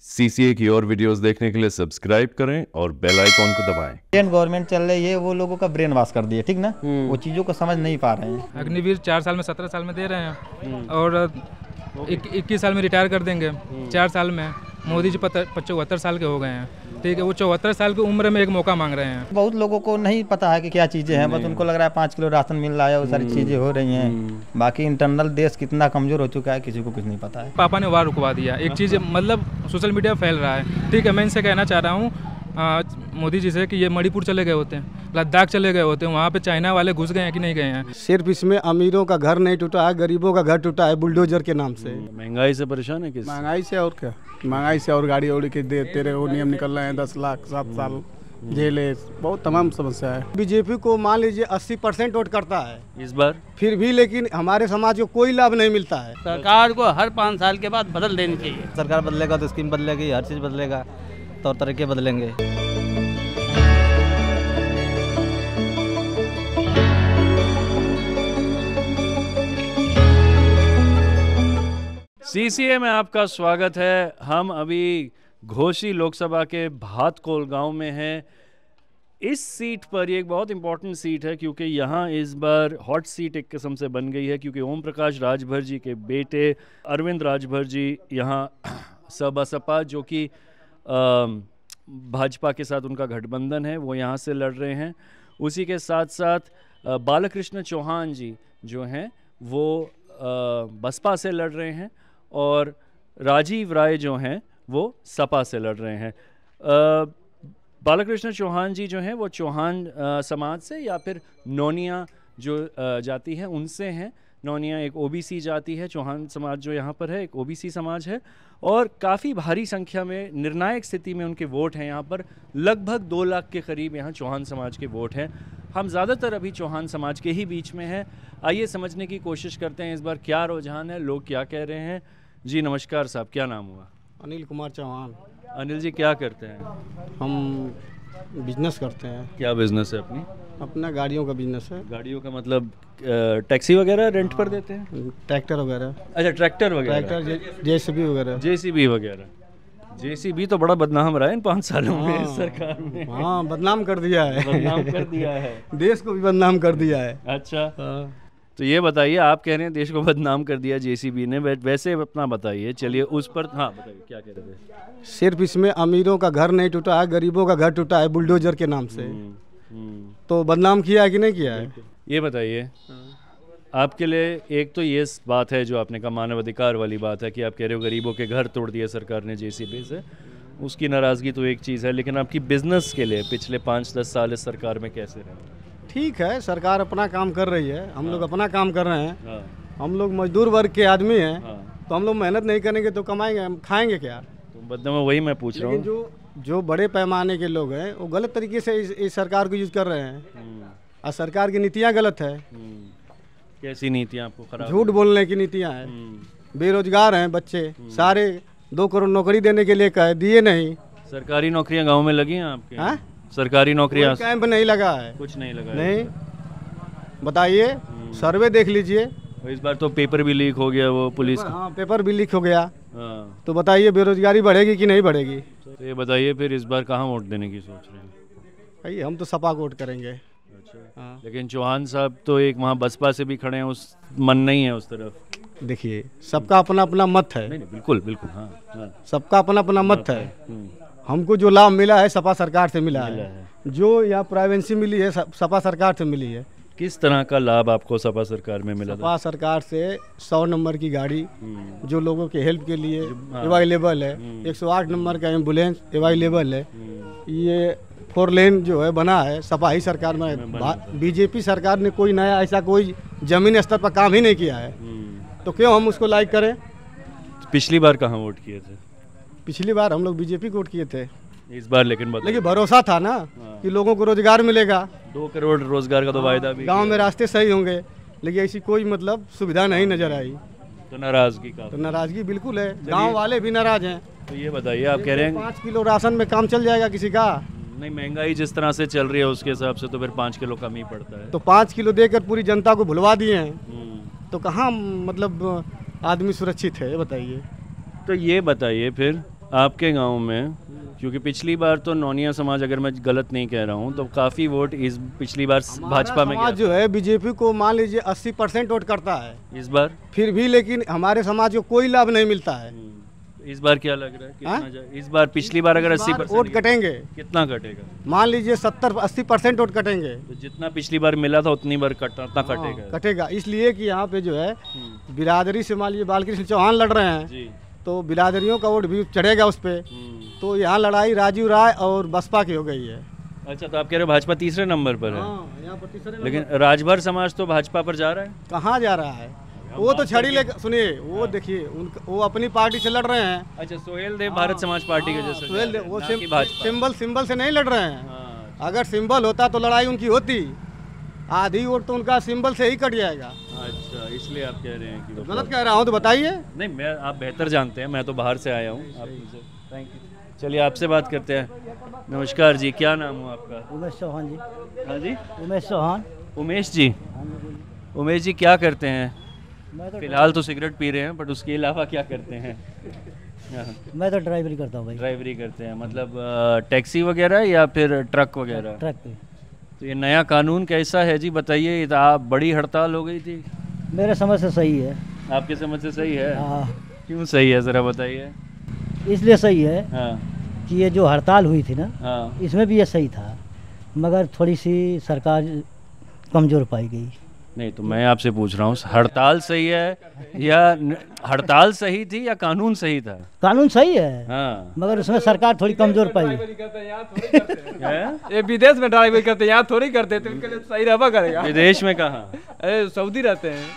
CCA की और videos देखने के लिए सब्सक्राइब करें और बेल आइकॉन को दबाएं। इंडियन गवर्नमेंट चल रही है, वो लोगों का ब्रेन वॉश कर दिया, ठीक ना। वो चीज़ों को समझ नहीं पा रहे हैं। अग्निवीर 4 साल में 17 साल में दे रहे हैं और 21 साल में रिटायर कर देंगे। 4 साल में मोदी जी 74 साल के हो गए हैं, ठीक है। वो 74 साल की उम्र में एक मौका मांग रहे हैं। बहुत लोगों को नहीं पता है कि क्या चीज़ें हैं, बस उनको लग रहा है 5 किलो राशन मिल रहा है, वो सारी चीज़ें हो रही हैं। बाकी इंटरनल देश कितना कमज़ोर हो चुका है, किसी को कुछ नहीं पता है। पापा ने वार रुकवा दिया। एक चीज़ मतलब सोशल मीडिया फैल रहा है, ठीक है। मैं इनसे कहना चाह रहा हूँ मोदी जी से कि ये मणिपुर चले गए होते हैं, लद्दाख चले गए होते हैं, वहाँ पे चाइना वाले घुस गए हैं कि नहीं गए हैं। सिर्फ इसमें अमीरों का घर नहीं टूटा है, गरीबों का घर टूटा है बुलडोजर के नाम से। महंगाई से परेशान है किस? महंगाई से और क्या, महंगाई से और गाड़ी उड़ी के देते रहे, वो नियम निकल रहे हैं 10 लाख 7 साल जेल है, बहुत तमाम समस्या है। बीजेपी को मान लीजिए 80% वोट करता है इस बार, फिर भी लेकिन हमारे समाज को कोई लाभ नहीं मिलता है। सरकार को हर 5 साल के बाद बदल देनी चाहिए। सरकार बदलेगा तो स्कीम बदलेगी, हर चीज़ बदलेगा, तौर तरीके बदलेंगे। सीसीए में आपका स्वागत है। हम अभी घोसी लोकसभा के भातकोल गांव में हैं। इस सीट पर ये एक बहुत इंपॉर्टेंट सीट है क्योंकि यहाँ इस बार हॉट सीट एक किस्म से बन गई है, क्योंकि ओम प्रकाश राजभर जी के बेटे अरविंद राजभर जी यहाँ बसपा, जो कि भाजपा के साथ उनका गठबंधन है, वो यहाँ से लड़ रहे हैं। उसी के साथ साथ बालकृष्ण चौहान जी जो हैं वो बसपा से लड़ रहे हैं और राजीव राय जो हैं वो सपा से लड़ रहे हैं। बालकृष्ण चौहान जी जो हैं वो चौहान समाज से या फिर नौनिया जो जाति है उनसे हैं। नौनिया एक ओबीसी जाति है, चौहान समाज जो यहाँ पर है एक ओबीसी समाज है, और काफ़ी भारी संख्या में निर्णायक स्थिति में उनके वोट हैं। यहाँ पर लगभग 2 लाख के करीब यहाँ चौहान समाज के वोट हैं। हम ज़्यादातर अभी चौहान समाज के ही बीच में हैं। आइए समझने की कोशिश करते हैं इस बार क्या रुझान है, लोग क्या कह रहे हैं। जी नमस्कार साहब, क्या नाम हुआ? अनिल कुमार चौहान। अनिल जी क्या करते हैं? हम बिजनेस करते हैं। क्या बिजनेस है अपनी? अपना गाड़ियों का बिजनेस है। गाड़ियों का मतलब टैक्सी वगैरह रेंट पर देते हैं? ट्रैक्टर वगैरह। अच्छा, ट्रैक्टर वगैरह, ट्रैक्टर जेसीबी वगैरह। जेसीबी वगैरह। जेसीबी तो बड़ा बदनाम रहा है इन 5 सालों में इस सरकार में। हाँ, बदनाम कर दिया है। बदनाम कर दिया है, देश को भी बदनाम कर दिया है। अच्छा, तो ये बताइए, आप कह रहे हैं देश को बदनाम कर दिया जेसीबी ने, वैसे अपना बताइए। चलिए उस पर, हाँ बताइए क्या कह रहे थे? सिर्फ इसमें अमीरों का घर नहीं टूटा है, गरीबों का घर टूटा है बुलडोजर के नाम से। तो बदनाम किया है कि नहीं किया है? ये बताइए, आपके लिए एक तो ये बात है जो आपने कहा मानवाधिकार वाली बात है कि आप कह रहे हो गरीबों के घर तोड़ दिए सरकार ने जेसीबी से, उसकी नाराज़गी तो एक चीज़ है, लेकिन आपकी बिजनेस के लिए पिछले 5-10 साल इस सरकार में कैसे रहे? ठीक है, सरकार अपना काम कर रही है, हम लोग अपना काम कर रहे हैं। हम लोग मजदूर वर्ग के आदमी हैं, तो हम लोग मेहनत नहीं करेंगे तो कमाएंगे, हम खाएंगे क्या? तो बदले में वही मैं पूछ रहा हूँ, जो बड़े पैमाने के लोग हैं वो गलत तरीके से इस सरकार को यूज कर रहे हैं, और सरकार की नीतियाँ गलत है। कैसी नीतियाँ आपको खराब? झूठ बोलने की नीतियाँ हैं। बेरोजगार हैं बच्चे सारे, 2 करोड़ नौकरी देने के लिए कहे, दिए नहीं। सरकारी नौकरियाँ गाँव में लगी हैं आपके? हाँ, सरकारी नौकरियाँ कैंप नहीं लगा है, कुछ नहीं लगा नहीं। बताइए, सर्वे देख लीजिए। इस बार तो पेपर भी लीक हो गया, वो पुलिस का। हाँ, पेपर भी लीक हो गया। तो बताइए बेरोजगारी बढ़ेगी कि नहीं बढ़ेगी? तो ये बताइए फिर इस बार कहाँ वोट देने की सोच रहे हैं? भाई हम तो सपा को वोट करेंगे। अच्छा, हाँ। लेकिन चौहान साहब तो एक वहाँ बसपा से भी खड़े हैं, उस मन नहीं है उस तरफ। देखिए, सबका अपना अपना मत है। नहीं, बिल्कुल बिल्कुल, हाँ। सबका अपना अपना मत है। हमको जो लाभ मिला है सपा सरकार से मिला है। जो यहाँ प्राइवेंसी मिली है सपा सरकार से मिली है। किस तरह का लाभ आपको सपा सरकार में मिला? सपा सरकार से 100 नंबर की गाड़ी जो लोगों के हेल्प के लिए अवेलेबल है, 108 नंबर का एम्बुलेंस अवेलेबल है। ये 4 लेन जो है बना है सपा ही सरकार में। बीजेपी सरकार ने कोई नया ऐसा कोई जमीन स्तर पर काम ही नहीं किया है, तो क्यों हम उसको लाइक करें? पिछली बार कहाँ वोट किए थे? पिछली बार हम लोग बीजेपी को वोट किए थे। इस बार लेकिन भरोसा था ना कि लोगों को रोजगार मिलेगा। 2 करोड़ रोजगार का तो वायदा भी, गांव में रास्ते सही होंगे, लेकिन ऐसी कोई मतलब सुविधा नहीं नजर आई। तो नाराजगी का, तो नाराजगी बिल्कुल है, गांव वाले भी नाराज हैं। तो ये बताइए, आप कह रहे हैं 5 किलो राशन में काम चल जाएगा किसी का? नहीं, महंगाई जिस तरह से चल रही है उसके हिसाब से तो फिर 5 किलो कम ही पड़ता है। तो 5 किलो देकर पूरी जनता को भुलवा दिए हैं, तो कहाँ मतलब आदमी सुरक्षित है, बताइए। तो ये बताइए फिर आपके गांव में, क्योंकि पिछली बार तो नौनिया समाज, अगर मैं गलत नहीं कह रहा हूं, तो काफ़ी वोट इस पिछली बार भाजपा में समाज गया जो है बीजेपी को मान लीजिए 80% वोट करता है इस बार। फिर भी, लेकिन हमारे समाज को कोई लाभ नहीं मिलता है। इस बार क्या लग रहा है कितना इस बार? पिछली बार अगर 80% वोट कटेंगे, कितना कटेगा? मान लीजिए 70-80% वोट कटेंगे। तो जितना पिछली बार मिला था उतनी बार उतना कटेगा। कटेगा, इसलिए कि यहाँ पे जो है बिरादरी से मान लीजिए बालकृष्ण चौहान लड़ रहे हैं, जी। तो बिरादरियों का वोट भी चढ़ेगा उस पर। तो यहाँ लड़ाई राजू राय और बसपा की हो गई है। अच्छा, तो आप कह रहे हो भाजपा तीसरे नंबर पर है। यहाँ पर तीसरे लेकिन राजभर समाज तो भाजपा पर जा रहा है। कहाँ जा रहा है? वो तो छड़ी लेकर, सुनिए, वो देखिए वो अपनी पार्टी से लड़ रहे हैं। अच्छा, सोहेल देव भारत समाज पार्टी के जैसे सोहेल देव, वो ना कि भाजपा। सिंबल से नहीं लड़ रहे हैं। हाँ, अगर सिंबल होता तो लड़ाई उनकी होती, आधी वोट तो उनका सिंबल से ही कट जाएगा। अच्छा, इसलिए आप कह रहे हैं कि गलत कह रहा हूँ तो बताइए। नहीं, मैं, आप बेहतर जानते हैं, मैं तो बाहर से आया हूँ। आप थैंक यू। चलिए आपसे बात करते हैं। नमस्कार जी, क्या नाम हो आपका? उमेश चौहान जी। हाँ जी, उमेश चौहान। उमेश जी। उमेश जी क्या करते हैं? मैं तो फिलहाल तो सिगरेट पी रहे हैं, बट उसके अलावा क्या करते हैं? मैं तो ड्राइवरी करता हूँ भाई। ड्राइवरी करते हैं, मतलब टैक्सी वगैरह या फिर ट्रक वगैरह? ट्रक पे। तो ये नया कानून कैसा है जी, बताइए। आप, बड़ी हड़ताल हो गई थी। मेरे समझ से सही है। आपके समझ से सही है? हाँ। क्यों सही है, ज़रा बताइए। इसलिए सही है हाँ कि ये जो हड़ताल हुई थी ना, हाँ। इसमें भी ये सही था, मगर थोड़ी सी सरकार कमज़ोर पाई गई। नहीं, तो मैं आपसे पूछ रहा हूँ, हड़ताल सही है या हड़ताल सही थी या कानून सही था? कानून सही है, हाँ, मगर उसमें सरकार थोड़ी कमज़ोर पाई। ये विदेश में ड्राइवरी करते हैं, यहाँ थोड़ी करते, तो उनके लिए सही रहबा करेगा। विदेश में कहाँ? अरे सऊदी रहते हैं।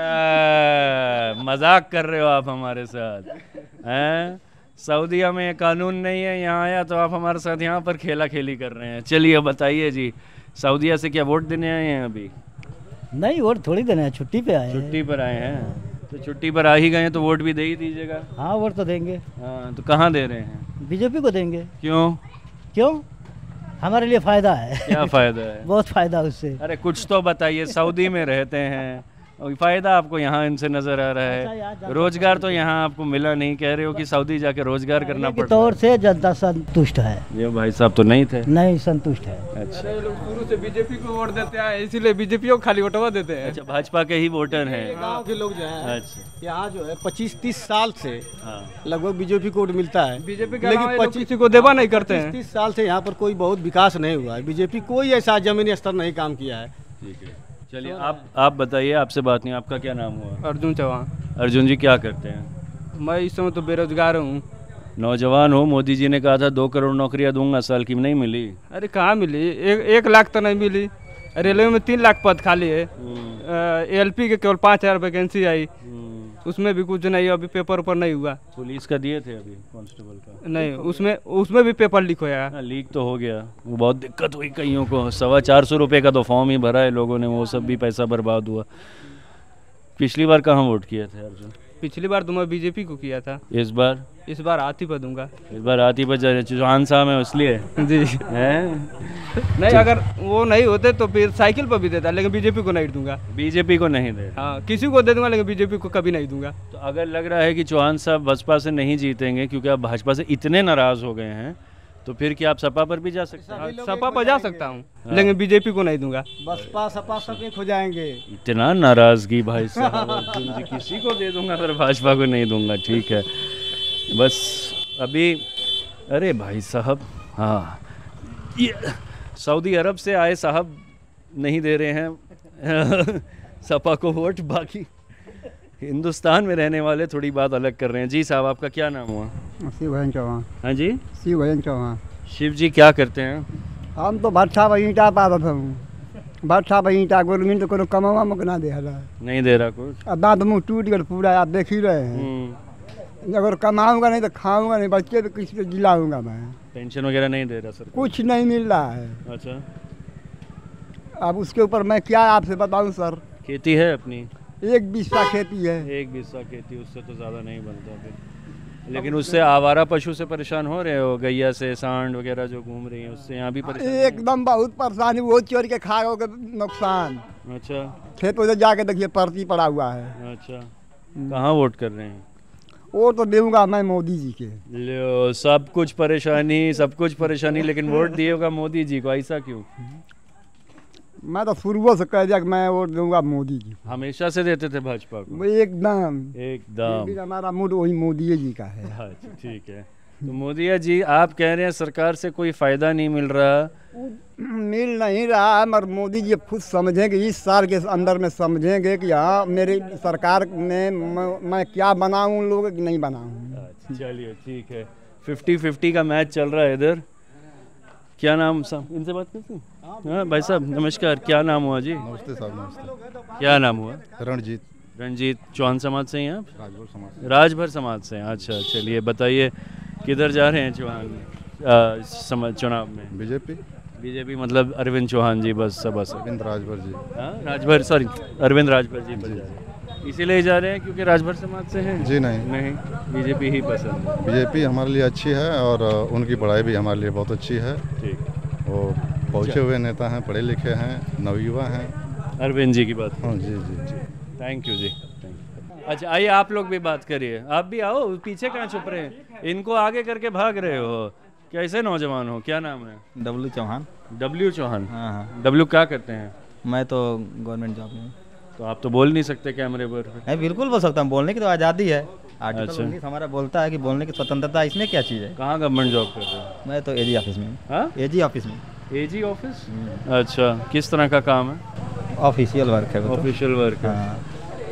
मजाक कर रहे हो आप हमारे साथ हैं? सऊदीया में ये कानून नहीं है, यहाँ आया तो आप हमारे साथ यहाँ पर खेला खेली कर रहे हैं। चलिए बताइए जी, सऊदीया से क्या वोट देने आए हैं अभी? नहीं, वोट थोड़ी देना है, छुट्टी पे आए हैं। छुट्टी पर आए हैं, तो छुट्टी पर आ ही गए हैं तो वोट भी दे ही दीजिएगा। हाँ, वोट तो देंगे। हाँ, तो कहाँ दे रहे हैं? बीजेपी को देंगे। क्यों? क्यों? हमारे लिए फ़ायदा है। क्या फ़ायदा है? बहुत फ़ायदा उससे। अरे कुछ तो बताइए। सऊदी में रहते हैं और फ़ायदा आपको यहाँ इनसे नज़र आ रहा है। रोजगार तो यहाँ आपको मिला नहीं, कह रहे हो कि सऊदी जाके रोजगार करना के पड़ता तौर से जनता संतुष्ट है। ये भाई साहब तो नहीं थे। नहीं संतुष्ट है। अच्छा, लोग शुरू से बीजेपी को वोट देते हैं, इसीलिए बीजेपी को खाली वोटवा देते हैं। अच्छा, भाजपा के ही वोटर हैं। गाँव के लोग जो हैं, अच्छा, यहाँ जो है 25-30 साल से हाँ। लगभग बीजेपी को वोट मिलता है। बीजेपी के लेकिन अलावा ये लोग किसी को देवा नहीं करते हैं। 25-30 साल से यहाँ पर कोई बहुत विकास नहीं हुआ है। बीजेपी कोई ऐसा जमीनी स्तर नहीं काम किया है। ठीक है, चलिए आप बताइए। आपसे बात नहीं, आपका क्या नाम हुआ? अर्जुन चौहान। अर्जुन जी, क्या करते हैं? मैं इस समय तो बेरोजगार हूँ। नौजवान हो, मोदी जी ने कहा था 2 करोड़ नौकरियां दूंगा साल की, नहीं मिली। अरे कहाँ मिली? 1 लाख तो नहीं मिली। रेलवे में 3 लाख पद खाली है। एलपी के केवल 5000 वैकेंसी आई, उसमें भी कुछ नहीं, अभी पेपर ऊपर नहीं हुआ। पुलिस का दिए थे अभी, कांस्टेबल का नहीं, उसमें भी पेपर लीक होया। हाँ, लीक तो हो गया। वो बहुत दिक्कत हुई कईयों को। 425 रुपये का तो फॉर्म ही भरा है लोगों ने, वो सब भी पैसा बर्बाद हुआ। पिछली बार कहाँ वोट किए थे अर्जुन? पिछली बार तो मैं बीजेपी को किया था। इस बार आती पर दूंगा। इस बार आती पर चौहान साहब है इसलिए जी हैं? नहीं, अगर वो नहीं होते तो फिर साइकिल पर भी देता, लेकिन बीजेपी को नहीं दूंगा। बीजेपी को नहीं दे? हाँ, किसी को दे दूंगा, लेकिन बीजेपी को कभी नहीं दूंगा। तो अगर लग रहा है कि चौहान साहब बसपा से नहीं जीतेंगे क्योंकि आप भाजपा से इतने नाराज हो गए हैं, तो फिर क्या आप सपा पर भी जा सकते हैं? सपा पर जा सकता हूँ, लेकिन बीजेपी को नहीं दूंगा। बसपा सपा सब एक हो जाएंगे। इतना नाराजगी भाई साहब अर्जुन जी, किसी को दे दूंगा पर भाजपा को नहीं दूंगा। ठीक है, बस अभी, अरे भाई साहब, हाँ, ये सऊदी अरब से आए साहब नहीं दे रहे हैं सपा को वोट, बाकी हिंदुस्तान में रहने वाले थोड़ी बात अलग कर रहे हैं। जी साहब, आपका क्या नाम हुआ? शिवभजन चौहान। हाँ जी, शिवभजन चौहान। शिव जी, क्या करते हैं? हम तो भट्ठा बगीचा पावत हूँ। भट्ठा बगीचा गवर्नमेंट तो कोनो कमावा मकना दे हला, नहीं दे रहा कुछ। अब दांत मुँह टूट गया पूरा, आप देख ही रहे हैं। अगर कमाऊंगा नहीं तो खाऊंगा नहीं, बच्चे पे किसी पे जिलाऊंगा मैं। पेंशन वगैरह नहीं दे रहा सर? कुछ नहीं मिल रहा है। अच्छा, अब उसके ऊपर मैं क्या आपसे बताऊं सर। खेती है अपनी? 1 बीसा खेती है। 1 बीसा खेती, उससे तो ज़्यादा नहीं बनता फिर। लेकिन उससे आवारा पशु से परेशान हो रहे हो? गैया से, सांड वगैरह जो घूम रही है, उससे यहाँ भी परेशान? एकदम बहुत परेशानी, वो चोर के खा गए नुकसान। अच्छा, खेत उधर जाके देखिए पर्ची पड़ा हुआ है। अच्छा, कहाँ वोट कर रहे हैं? वो तो दूंगा मैं मोदी जी के। लो, सब कुछ परेशानी लेकिन वोट दिएगा मोदी जी को, ऐसा क्यों? मैं तो शुरू से कह दिया कि मैं वोट दूंगा मोदी जी को। हमेशा से देते थे भाजपा को? एकदम हमारा मूड वही मोदी जी का है। अच्छा, ठीक है। तो मोदी जी आप कह रहे हैं सरकार से कोई फायदा नहीं मिल रहा? मिल नहीं रहा है, मगर मोदी जी खुद समझेंगे, इस साल के अंदर में समझेंगे कि हाँ मेरी सरकार में मैं क्या बनाऊं लोग कि नहीं बनाऊं। चलिए ठीक है, 50-50 का मैच चल रहा है इधर। क्या नाम साहब, इनसे बात करते हैं? हाँ भाई साहब नमस्कार, क्या नाम हुआ जी? नमस्ते साहब, नमस्ते। क्या नाम हुआ? रणजीत चौहान समाज से हैं आप? राजभर समाज। राजभर समाज से हैं, अच्छा। चलिए बताइए किधर जा रहे हैं चौहान चुनाव में? बीजेपी मतलब अरविंद चौहान जी, बस अरविंद राजभर जी। अरविंद राजभर जी पर जा रहे हैं, इसीलिए जा रहे हैं क्योंकि राजभर समाज से हैं? जी नहीं, बीजेपी ही पसंद है। बीजेपी हमारे लिए अच्छी है और उनकी पढ़ाई भी हमारे लिए बहुत अच्छी है। ठीक, वो पहुँचे हुए नेता हैं, पढ़े लिखे हैं, नवयुवा हैं। अरविंद जी की बात? हाँ जी जी। थैंक यू जी। अच्छा आइए आप लोग भी बात करिए, आप भी आओ, पीछे कहाँ छुप रहे हैं? इनको आगे करके भाग रहे हो, कैसे नौजवान हो? क्या नाम है? डब्लू चौहान। डब्लू चौहान? हाँ। डब्लू क्या करते हैं? मैं तो गवर्नमेंट जॉब में। तो आप तो बोल नहीं सकते कैमरे पर? नहीं, बिल्कुल बोल सकता हूँ, बोलने की तो आज़ादी है। आर्टिकल 19 हमारा बोलता है कि बोलने की स्वतंत्रता, इसमें क्या चीज़ है? कहाँ गवर्नमेंट जॉब करते हो? मैं तो एजी ऑफिस में। हाँ, एजी ऑफिस में। AG office? अच्छा, किस तरह का काम है? ऑफिशियल वर्क है। ऑफिशियल वर्क है। हाँ।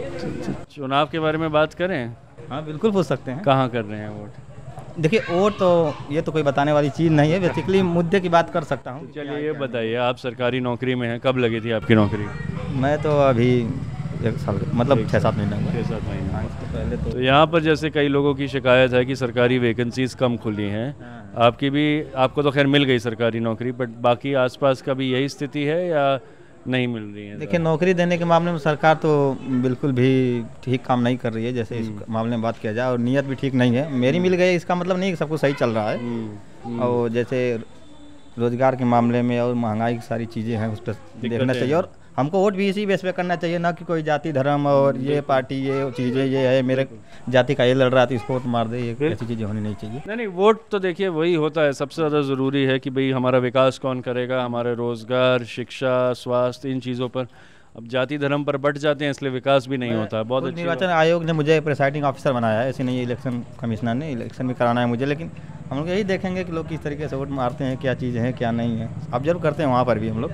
चुनाव के बारे में बात करें? हाँ बिल्कुल पूछ सकते हैं। कहाँ कर रहे हैं वोट? देखिए वोट तो ये तो कोई बताने वाली चीज़ नहीं है, बेसिकली मुद्दे की बात कर सकता हूँ। चलिए ये बताइए, आप सरकारी नौकरी में हैं, कब लगी थी आपकी नौकरी? मैं तो अभी 1 साल मतलब 6-7 महीने हुए। 6-7 महीने। हाँ, इससे पहले तो यहाँ पर जैसे कई लोगों की शिकायत है कि सरकारी वैकेंसीज कम खुली हैं, आपको तो खैर मिल गई सरकारी नौकरी, बट बाकी आसपास का भी यही स्थिति है या नहीं मिल रही है? देखिए नौकरी देने के मामले में सरकार तो बिल्कुल भी ठीक काम नहीं कर रही है, जैसे इस मामले में बात किया जाए, और नीयत भी ठीक नहीं है। मेरी मिल गई इसका मतलब नहीं कि सब कुछ सही चल रहा है। और जैसे रोजगार के मामले में और महंगाई की सारी चीज़ें हैं, उस पर देखना चाहिए। और हमको वोट भी इसी बेस पे करना चाहिए, ना कि कोई जाति धर्म और ये पार्टी ये चीज़ें ये है, मेरे जाति का ये लड़ रहा है तो इसको वोट मार दे, ये ऐसी चीज़ें होनी नहीं चाहिए। नहीं, वोट तो देखिए वही होता है, सबसे ज़्यादा ज़रूरी है कि भाई हमारा विकास कौन करेगा, हमारे रोज़गार, शिक्षा, स्वास्थ्य, इन चीज़ों पर। अब जाति धर्म पर बट जाते हैं, इसलिए विकास भी नहीं होता है। बहुत अच्छी निर्वाचन आयोग ने मुझे प्रिसाइडिंग ऑफिसर बनाया है, ऐसे नहीं इलेक्शन कमिश्नर ने, इलेक्शन भी कराना है मुझे। लेकिन हम लोग यही देखेंगे कि लोग किस तरीके से वोट मारते हैं, क्या चीज़ है क्या नहीं है, ऑब्जर्व करते हैं वहाँ पर भी हम लोग।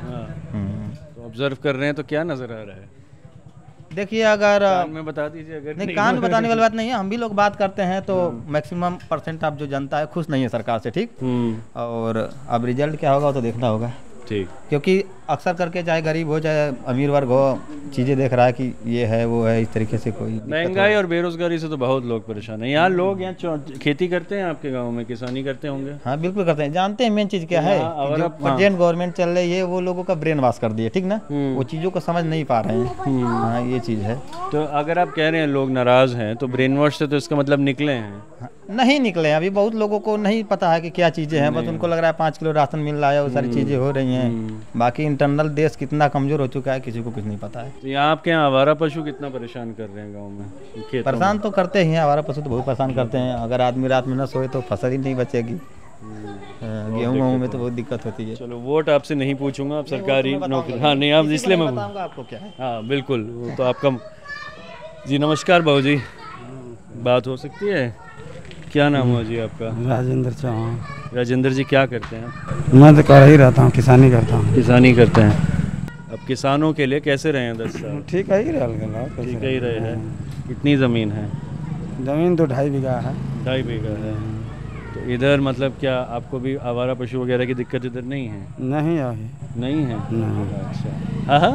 तो ऑब्जर्व कर रहे हैं तो क्या नज़र आ रहा है? देखिए अगर कान में बता दीजिए, अगर नहीं कान में बताने वाली बात नहीं है, हम भी लोग बात करते हैं तो मैक्सिमम % आप जो जनता है खुश नहीं है सरकार से, ठीक। और अब रिजल्ट क्या होगा वो तो देखना होगा, ठीक। क्योंकि अक्सर करके चाहे गरीब हो चाहे अमीर वर्ग हो, चीज़ें देख रहा है कि ये है वो है, इस तरीके से कोई महंगाई और बेरोजगारी से तो बहुत लोग परेशान हैं। यहाँ लोग खेती करते हैं, आपके गांव में किसानी करते होंगे? हाँ बिल्कुल करते हैं। जानते हैं मेन चीज़ क्या है, प्रेजेंट गवर्नमेंट चल रही है वो लोगों का ब्रेन वॉश कर दिए, ठीक ना, वो चीज़ों को समझ नहीं पा रहे हैं। हाँ ये चीज़ है। तो अगर आप कह रहे हैं लोग नाराज़ हैं तो ब्रेन वॉश से तो इसका मतलब निकले हैं? नहीं निकले, अभी बहुत लोगों को नहीं पता है कि क्या चीज़ें हैं, बस उनको लग रहा है 5 किलो राशन मिल रहा है, वो सारी चीज़ें हो रही हैं। बाकी इंटरनल देश कितना कमज़ोर हो चुका है किसी को कुछ नहीं पता है। तो यहाँ आपके यहाँ आवारा पशु कितना परेशान कर रहे हैं गांव में? परेशान तो करते ही हैं, आवारा पशु तो बहुत परेशान करते हैं। अगर आदमी रात में न सोए तो फसल ही नहीं बचेगी, गेहूँ में तो बहुत दिक्कत होती है। चलो वोट आपसे नहीं पूछूंगा, आप सरकारी नौकरी, हाँ नहीं आप इसलिए मैं बताऊंगा आपको क्या है। हाँ बिल्कुल, वो तो आपका जी। नमस्कार बाबू जी, बात हो सकती है? क्या नाम हुआ जी आपका? राजेंद्र चौहान। राजेंद्र जी क्या करते हैं? मैं तो कर ही रहता हूँ, किसानी करता हूँ। किसानी करते हैं। अब किसानों के लिए कैसे रहे हैं 10 साल? ठीक है ही रहे, ठीक ही रहे हैं। कितनी ज़मीन है? ज़मीन तो 2.5 बीघा है। 2.5 बीघा है। तो इधर मतलब क्या आपको भी आवारा पशु वगैरह की दिक्कत इधर नहीं है? नहीं अभी नहीं है। अच्छा हाँ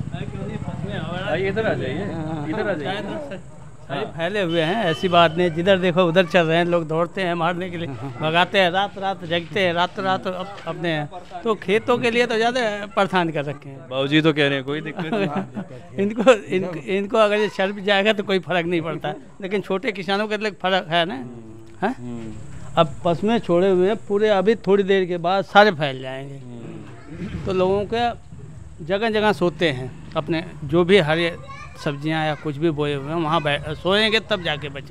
हाँ, इधर आ जाइए, इधर आ जाइए। फैले हुए हैं, ऐसी बात नहीं, जिधर देखो उधर चल रहे हैं लोग, दौड़ते हैं मारने के लिए, भगाते हैं, रात रात जगते हैं, रात रात अपने तो खेतों के लिए तो ज़्यादा परेशान कर रखे हैं। बाबूजी तो कह रहे हैं कोई दिक्कत नहीं। इनको अगर ये चल भी जाएगा तो कोई फर्क नहीं पड़ता, लेकिन छोटे किसानों के लिए फर्क है ना। है अब पशुएं छोड़े हुए पूरे, अभी थोड़ी देर के बाद सारे फैल जाएंगे, तो लोगों के जगह जगह सोते हैं, अपने जो भी हरे सब्जियां या कुछ भी बोए हुए हैं वहाँ सोएंगे तब जाके बचेंगे।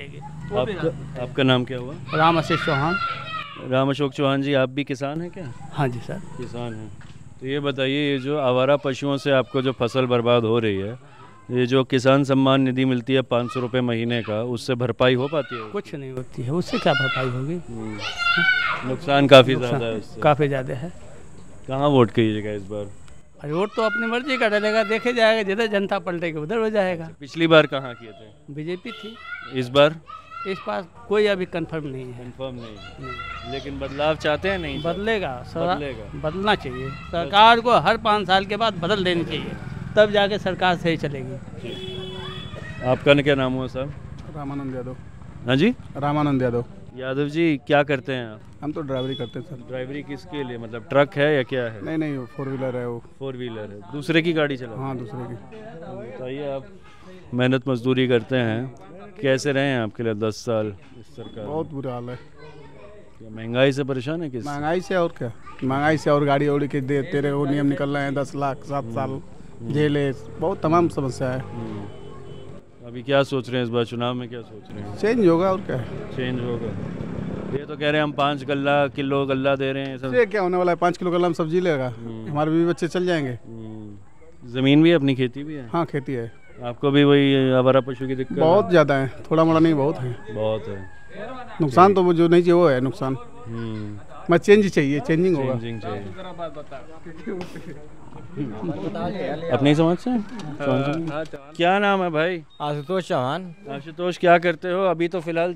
आपका नाम क्या हुआ? राम आशीष चौहान। राम अशोक चौहान जी, आप भी किसान हैं क्या? हाँ जी सर। किसान हैं। तो ये बताइए, ये जो आवारा पशुओं से आपको जो फसल बर्बाद हो रही है, ये जो किसान सम्मान निधि मिलती है 500 रुपये महीने का, उससे भरपाई हो पाती है? कुछ नहीं होती है, उससे क्या भरपाई होगी? नुकसान काफ़ी ज़्यादा है उससे। काफ़ी ज़्यादा है। कहाँ वोट कीजिएगा इस बार? वोट तो अपनी मर्जी का डलेगा, देखे जाएगा, जिधर जनता पलटेगी उधर हो जाएगा। पिछली बार कहाँ किए थे? बीजेपी थी। इस बार? इस बार कोई अभी कंफर्म नहीं है। कंफर्म नहीं, लेकिन बदलाव चाहते हैं? नहीं बदलेगा, बदलेगा, बदलना चाहिए। सरकार को हर 5 साल के बाद बदल देनी चाहिए, तब जाके सरकार सही चलेगी। आपका क्या नाम हुआ साहब? रामानंद यादव। हाँ जी, रामानंद यादव। यादव जी, क्या करते हैं आप? हम तो ड्राइवरी करते हैं सर। ड्राइवरी किसके लिए, मतलब ट्रक है या क्या है? नहीं 4 व्हीलर है वो। 4 व्हीलर है, दूसरे की गाड़ी चला? हाँ, दूसरे की। बताइए, आप मेहनत मजदूरी करते हैं, कैसे रहे हैं आपके लिए 10 साल इस सरकार? बहुत बुरा हाल है। क्या महंगाई से परेशान है? किस महंगाई से और क्या, महंगाई से और गाड़ी उड़ी के दे तेरे वो नियम निकल रहे हैं, 10 लाख 7 साल जेल, बहुत तमाम समस्या है। अभी क्या सोच रहे हैं इस बार चुनाव में, क्या सोच रहे हैं? चेंज होगा और क्या, चेंज होगा। ये तो कह रहे हैं हम 5 किलो गल्ला दे रहे हैं। ये क्या होने वाला है? 5 किलो गल्ला में सब्जी लेगा, हमारे बीवी बच्चे चल जाएंगे। ज़मीन भी है, अपनी खेती भी है? हाँ, खेती है। आपको भी वही आवारा पशु की दिक्कत? बहुत ज़्यादा है, थोड़ा मोड़ा नहीं, बहुत है। बहुत है नुकसान तो वो जो नहीं चाहिए वो है नुकसान। मैं चेंज चाहिए, चेंजिंग होगा। अपने समाज से? क्या नाम है भाई? आशुतोष चौहान। आशुतोष, क्या करते हो? अभी तो फिलहाल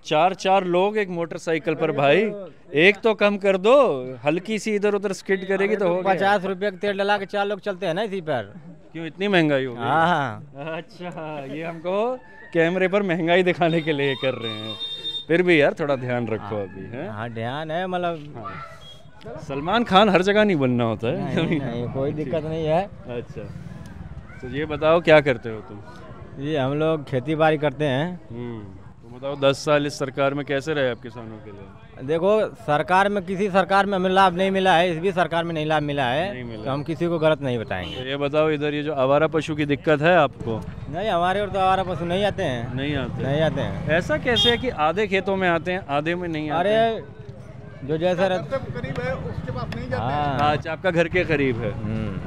4 लोग एक मोटरसाइकिल पर। भाई एक तो कम कर दो, हल्की सी इधर उधर स्किड करेगी तो हो गया। 50 रुपये का तेल डला के 4 लोग चलते हैं ना इसी पर। क्यों इतनी महंगाई हो गई? हाँ। अच्छा, ये हमको कैमरे पर महंगाई दिखाने के लिए कर रहे हैं। फिर भी यार थोड़ा ध्यान रखो अभी है। हाँ, ध्यान है, मतलब सलमान खान हर जगह नहीं बनना होता है। नहीं, कोई दिक्कत नहीं है। अच्छा, तो ये बताओ क्या करते हो तुम? ये हम लोग खेती बाड़ी करते हैं। तो बताओ 10 साल इस सरकार में कैसे रहे आप किसानों के लिए? देखो, सरकार में किसी सरकार में हमें लाभ नहीं मिला है, इस भी सरकार में नहीं लाभ मिला है, तो हम किसी को गलत नहीं बताएंगे। तो ये बताओ, इधर ये जो आवारा पशु की दिक्कत है आपको? नहीं, हमारे और तो आवारा पशु नहीं आते हैं। नहीं आते? नहीं आते हैं। ऐसा कैसे है कि आधे खेतों में आते हैं, आधे में नहीं आते? अरे जो जैसा करीब है उसके पास नहीं जाते। अच्छा, आपका घर के करीब है।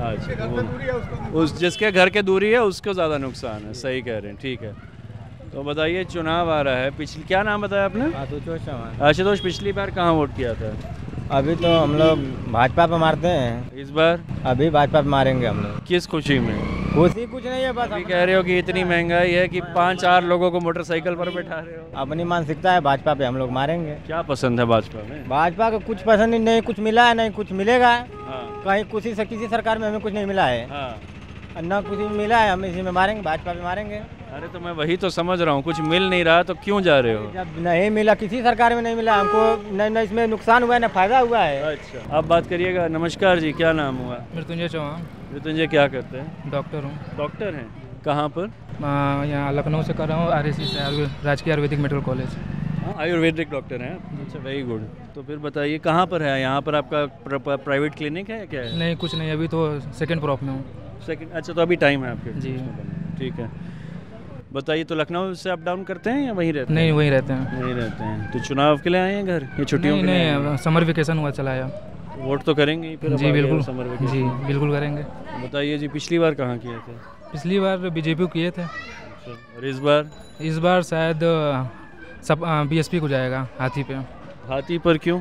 अच्छा, उस जिसके घर के दूरी है उसको ज़्यादा नुकसान है। सही कह रहे हैं, ठीक है। तो बताइए, चुनाव आ रहा है, पिछली क्या नाम बताया आपने? आशुतोष, पिछली बार कहाँ वोट किया था? अभी तो हम लोग भाजपा पे मारते हैं। इस बार? अभी भाजपा पे मारेंगे हम लोग। किस खुशी में? खुशी कुछ नहीं है, बस अभी कह रहे हो कि इतनी महंगाई है कि 5-4 लोगों को मोटरसाइकिल पर बैठा रहे हो। अपनी मानसिकता है, भाजपा पे हम लोग मारेंगे। क्या पसंद है भाजपा में? भाजपा को कुछ पसंद नहीं, कुछ मिला है, नहीं कुछ मिलेगा। कहीं किसी सरकार में हमें कुछ नहीं मिला है, ना कुछ मिला है, हम इसी में मारेंगे, भाजपा पे मारेंगे। अरे तो मैं वही तो समझ रहा हूँ, कुछ मिल नहीं रहा तो क्यों जा रहे हो? जब नहीं मिला, किसी सरकार में नहीं मिला हमको, न इसमें नुकसान हुआ है न फायदा हुआ है। अच्छा, आप बात करिएगा। नमस्कार जी, क्या नाम हुआ? मृत्युंजय चौहान। मृत्युंजय, क्या करते हैं? डॉक्टर हूँ। डॉक्टर हैं? कहाँ पर? यहाँ लखनऊ से कर रहा हूँ, RSC से, राजकीय आयुर्वेदिक मेडिकल कॉलेज। हाँ, आयुर्वेदिक डॉक्टर हैं? अच्छा, वेरी गुड। तो फिर बताइए, कहाँ पर है? यहाँ पर आपका प्राइवेट क्लिनिक है क्या है? नहीं, कुछ नहीं, अभी तो 2nd क्रॉप में हूँ। सेकंड? अच्छा, तो अभी टाइम है आपके? जी, ठीक है। बताइए, तो लखनऊ से अप डाउन करते हैं या वहीं रहते हैं? नहीं, वहीं रहते हैं। नहीं रहते हैं। तो चुनाव के लिए आए हैं घर या छुट्टियों के लिए? नहीं, समर वेकेशन हुआ चला आया। वोट तो करेंगे ही फिर? जी बिल्कुल, समर वेकेशन। जी बिल्कुल करेंगे। बताइए जी, पिछली बार कहाँ किए थे? पिछली बार बीजेपी किए थे। और इस बार? इस बार शायद BSP को जाएगा, हाथी पे। हाथी पर क्यों?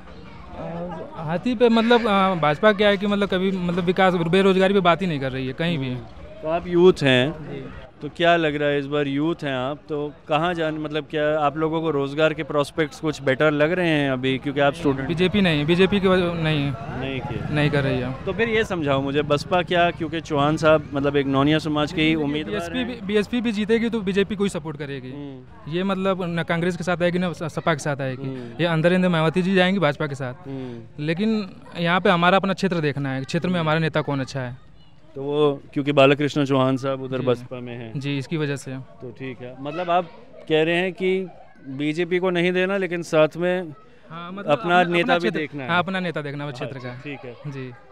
हाथी पे मतलब भाजपा क्या है कि मतलब कभी मतलब विकास, बेरोजगारी पे बात ही नहीं कर रही है कहीं भी। तो आप यूथ हैं, तो क्या लग रहा है इस बार यूथ हैं आप, तो कहाँ जाने, मतलब क्या आप लोगों को रोजगार के प्रोस्पेक्ट्स कुछ बेटर लग रहे हैं अभी, क्योंकि आप स्टूडेंट? बीजेपी की वजह नहीं कर रही है। तो फिर ये समझाओ मुझे, बसपा क्या, क्योंकि चौहान साहब मतलब एक नौनिया समाज के ही उम्मीदवार हैं। BSP भी जीतेगी तो बीजेपी को ही सपोर्ट करेगी। ये मतलब न कांग्रेस के साथ आएगी न सपा के साथ आएगी। ये अंदर मायावती जी जाएंगी भाजपा के साथ। लेकिन यहाँ पे हमारा अपना क्षेत्र देखना है, क्षेत्र में हमारा नेता कौन अच्छा है। तो वो क्योंकि बालकृष्ण चौहान साहब उधर बसपा में हैं। जी, इसकी वजह से। तो ठीक है, मतलब आप कह रहे हैं कि बीजेपी को नहीं देना, लेकिन साथ में मतलब अपना नेता भी देखना है। हाँ, अपना नेता देखना है क्षेत्र का। ठीक है जी।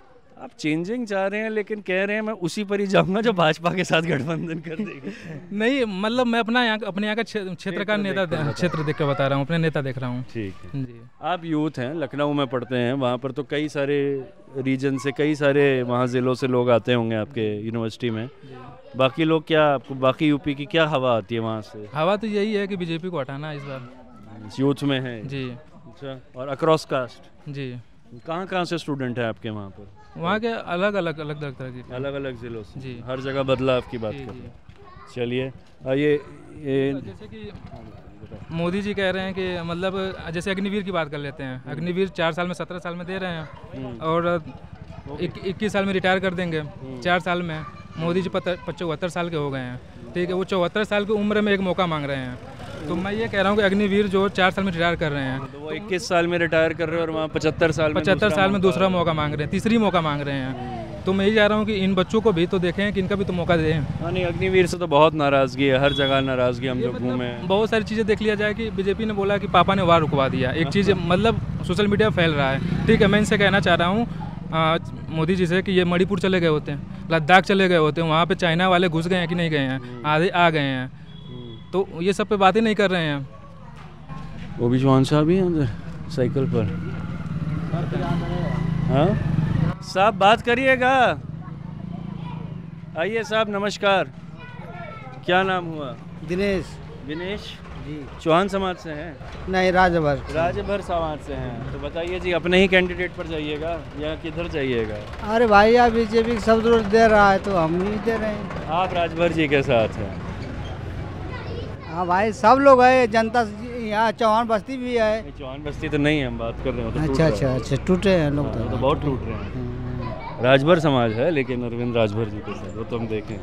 आप चेंजिंग चाह रहे हैं, लेकिन कह रहे हैं मैं उसी पर ही जाऊंगा जो भाजपा के साथ गठबंधन कर देगा। नहीं मतलब मैं अपने यहाँ का क्षेत्र का नेता क्षेत्र देख कर बता रहा हूँ, अपने नेता देख रहा हूँ। ठीक है जी। आप यूथ हैं, लखनऊ में पढ़ते हैं, वहाँ पर तो कई सारे रीजन से, कई सारे वहाँ ज़िलों से लोग आते होंगे आपके यूनिवर्सिटी में। बाकी लोग क्या, आपको बाकी यूपी की क्या हवा आती है वहाँ से? हवा तो यही है कि बीजेपी को हटाना इस बार यूथ में है जी। अच्छा, और अक्रॉस कास्ट जी। कहाँ से स्टूडेंट है आपके वहाँ पर? वहाँ के अलग अलग तरह के, अलग अलग ज़िलों से जी। हर जगह बदलाव की बात कर रहे हैं। चलिए ये जैसे कि मोदी जी कह रहे हैं कि मतलब जैसे अग्निवीर की बात कर लेते हैं, अग्निवीर 4 साल में 17 साल में दे रहे हैं और 21 साल में रिटायर कर देंगे। 4 साल में मोदी जी 75 साल के हो गए हैं, ठीक है। वो 74 साल की उम्र में एक मौका मांग रहे हैं। तो मैं ये कह रहा हूँ कि अग्निवीर जो 4 साल में रिटायर कर रहे हैं, तो वो 21 साल में रिटायर कर रहे हैं और वहाँ 75 साल में दूसरा मौका मांग रहे हैं, तीसरी मौका मांग रहे हैं। तो मैं ये चाह रहा हूँ कि इन बच्चों को भी तो देखें कि इनका भी तो मौका दें। हाँ नहीं, अग्निवीर से तो बहुत नाराज़गी है, हर जगह नाराज़गी, हम लोग घूमे। बहुत सारी चीज़ें देख लिया जाए कि बीजेपी ने बोला कि पापा ने वार रुकवा दिया, एक चीज़ मतलब सोशल मीडिया फैल रहा है, ठीक है। मैं इनसे कहना चाह रहा हूँ मोदी जी से कि ये मणिपुर चले गए होते हैं, लद्दाख चले गए होते हैं, वहाँ पे चाइना वाले घुस गए हैं कि नहीं गए हैं, आधे आ गए हैं, तो ये सब पे बातें नहीं कर रहे हैं। वो भी चौहान साहब ही हैं अंदर साइकिल पर। हाँ साहब बात करिएगा। आइए साहब, नमस्कार। क्या नाम हुआ? दिनेश। दिनेश जी। चौहान समाज से हैं? नहीं, राजभर। राजभर समाज से हैं। तो बताइए जी, अपने ही कैंडिडेट पर जाइएगा या किधर जाइएगा? अरे भाई यार, बीजेपी सब लोग दे रहा है तो हम नहीं दे रहे हैं। आप राजभर जी के साथ हैं? हाँ भाई, सब लोग है, जनता यहाँ चौहान बस्ती भी है। चौहान बस्ती तो नहीं है, हम बात कर रहे हैं। अच्छा, टूटे हैं लोग तो बहुत टूट रहे हैं। राजभर समाज है लेकिन अरविंद राजभर जी के साथ, वो तो हम देखें।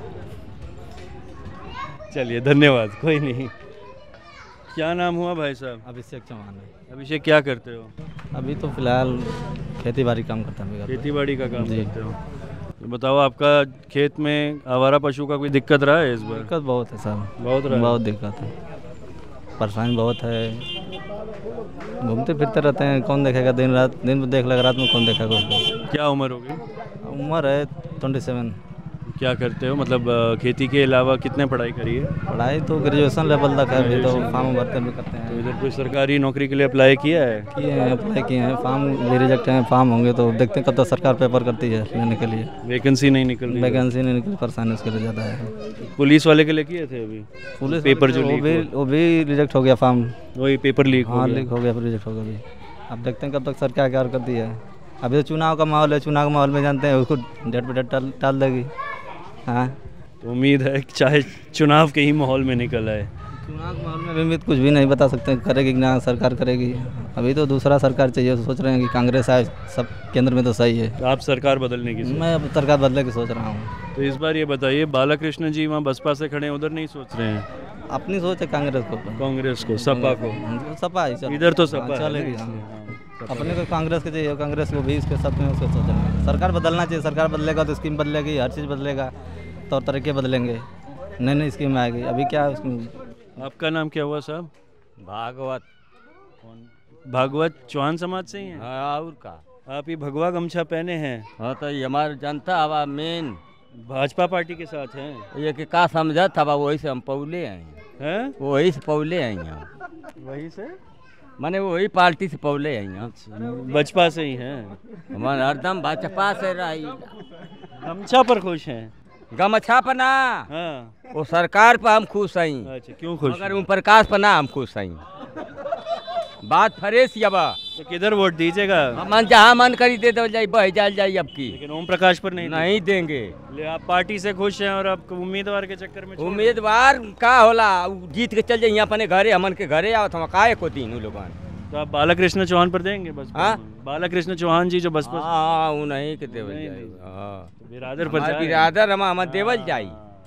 चलिए धन्यवाद, कोई नहीं। क्या नाम हुआ भाई साहब? अभिषेक चौहान है। अभिषेक क्या करते हो? अभी तो फिलहाल खेती बाड़ी काम करता हूँ। खेती बाड़ी का काम करते हो? तो बताओ, आपका खेत में आवारा पशु का कोई दिक्कत रहा है इस बार? दिक्कत बहुत है साहब, बहुत दिक्कत है, परेशानी बहुत है। घूमते फिरते रहते हैं, कौन देखेगा? दिन में देख लेगा, रात में कौन देखेगा उसको? क्या उम्र होगी? उम्र है 27। क्या करते हो, मतलब खेती के अलावा कितने पढ़ाई करी है? पढ़ाई तो ग्रेजुएशन लेवल तक है, अभी तो फॉर्म भरते भी करते हैं। तो इधर कोई सरकारी नौकरी के लिए अप्लाई किया है? अप्लाई किए हैं, फॉर्म भी रिजेक्ट हैं। फॉर्म होंगे तो देखते हैं कब तक सरकार पेपर करती है लेने के लिए। वैकेंसी नहीं निकल रही? वैकेंसी नहीं निकल, परेशानी उसके लिए ज़्यादा है। पुलिस वाले के लिए किए थे अभी? पुलिस पेपर जो वो भी रिजेक्ट हो गया फॉर्म। वही पेपर लीक? हाँ, लीक हो गया, फिर रिजेक्ट हो गया अभी। अब देखते हैं कब तक सरकार क्या करती है। अभी तो चुनाव का माहौल है, चुनाव के माहौल में जानते हैं उसको डेट पे डेट टाल देगी। हाँ, तो उम्मीद है कि चाहे चुनाव के ही माहौल में निकल आए। चुनाव के माहौल में भी उम्मीद कुछ भी नहीं बता सकते, करेगी कि ना सरकार करेगी। अभी तो दूसरा सरकार चाहिए, तो सोच रहे हैं कि कांग्रेस आए सब केंद्र में तो सही है। तो आप सरकार बदलने की? मैं अब सरकार बदलने की सोच रहा हूँ। तो इस बार ये बताइए, बालाकृष्ण जी वहाँ बसपा से खड़े हैं, उधर नहीं सोच रहे हैं? अपनी सोच है कांग्रेस को, सपा को। सपा ही इधर तो सपा चलेगी। अपने को कांग्रेस के चाहिए, कांग्रेस को भी इसके साथ में उसको सोच रहे हैं। सरकार बदलना चाहिए, सरकार बदलेगा तो स्कीम बदलेगी, हर चीज़ बदलेगा, तौर तरीके बदलेंगे, नई स्कीम आएगी। अभी क्या है उसमें? आपका नाम क्या हुआ साहब? भागवत। भागवत चौहान समाज से ही हैं? हाँ, और का आप ये भगवा गमछा पहने हैं? हाँ, तो ये हमारी जनता हवा मेन भाजपा पार्टी के साथ हैं? ये कि का समझा था, वही से हम पौले आए हैं। वही से पौले आए हैं, वही से माने वही पार्टी से पौले आए हैं। बचपा से ही हैं? हमारे हरदम भाजपा से रही। गमछा पर खुश हैं? गमछा पर ना, हाँ। वो सरकार पर हम खुश हैं। अच्छा, क्यों खुश? मगर ओम प्रकाश पर ना हम खुश हैं। बात फ्रेश यबा। तो किधर वोट दीजिएगा? मन जहाँ मन करी दे दो जाए, बह जाए अब की। लेकिन ओम प्रकाश पर नहीं देंगे। आप पार्टी से खुश हैं और आप उम्मीदवार के चक्कर में? उम्मीदवार का होला, जीत के चल जाइए अपने घरे, हमन के घरे आओ तो काहे को तीन लोग। तो आप बालाकृष्ण चौहान पर देंगे बस? हाँ, बालाकृष्ण चौहान जी जो बसपा। हाँ, वो नहीं के देवल जाए। बिरादर पर जाए? बिरादर हम देवल जाए।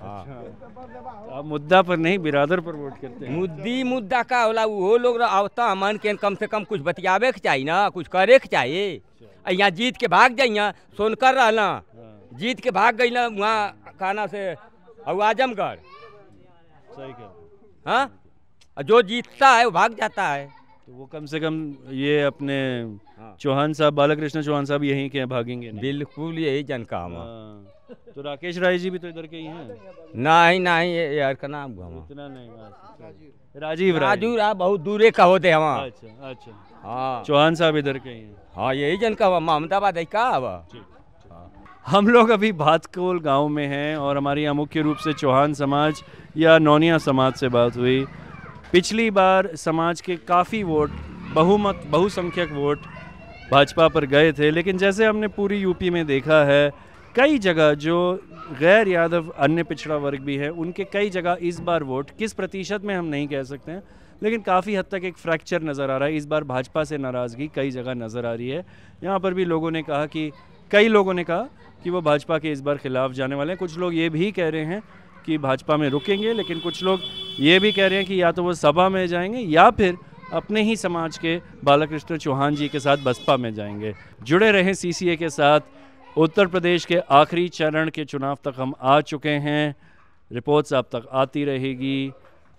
आप मुद्दा पर नहीं, बिरादर पर वोट करते हैं? मुद्दा का होला, वो लोग आवता हमन के कम से कम कुछ बतियावे के चाहिए ना, कुछ करे के चाहिए। यहाँ जीत के भाग जाइए, सोनकर रहना, जीत के भाग गई ना वहाँ खाना से और आजमगढ़। सही कह। हाँ, जो जीतता है वो भाग जाता है। तो वो कम से कम ये अपने चौहान साहब, बालाकृष्ण चौहान साहब यहीं के हैं, भागेंगे नहीं? बिल्कुल यही जनकाम है। तो राकेश राय जी भी तो इधर के ही हैं? नहीं नहीं, ये यार का नाम घुमा इतना नहीं। राजीव राय। राजू राय बहुत दूरे का होते हैं वहाँ। अच्छा अच्छा। हाँ, चौहान साहब इधर के ही हैं। हाँ यही जनकाम, ममताबाद है का अब। हम लोग अभी भातकोल गांव में हैं और हमारे यहाँ मुख्य रूप से चौहान समाज या नौनिया समाज से बात हुई। पिछली बार समाज के काफ़ी वोट, बहुसंख्यक वोट भाजपा पर गए थे, लेकिन जैसे हमने पूरी यूपी में देखा है, कई जगह जो गैर यादव अन्य पिछड़ा वर्ग भी है, उनके कई जगह इस बार वोट, किस प्रतिशत में हम नहीं कह सकते हैं, लेकिन काफ़ी हद तक एक फ्रैक्चर नज़र आ रहा है। इस बार भाजपा से नाराज़गी कई जगह नज़र आ रही है। यहाँ पर भी लोगों ने कहा कि कई लोगों ने कहा कि वो भाजपा के इस बार खिलाफ जाने वाले हैं। कुछ लोग ये भी कह रहे हैं कि भाजपा में रुकेंगे, लेकिन कुछ लोग ये भी कह रहे हैं कि या तो वो सपा में जाएंगे या फिर अपने ही समाज के बालाकृष्ण चौहान जी के साथ बसपा में जाएंगे। जुड़े रहें CCA के साथ। उत्तर प्रदेश के आखिरी चरण के चुनाव तक हम आ चुके हैं। रिपोर्ट्स आप तक आती रहेंगी,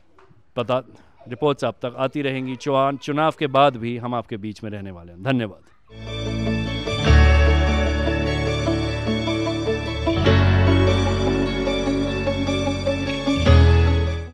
चुनाव के बाद भी हम आपके बीच में रहने वाले हैं। धन्यवाद।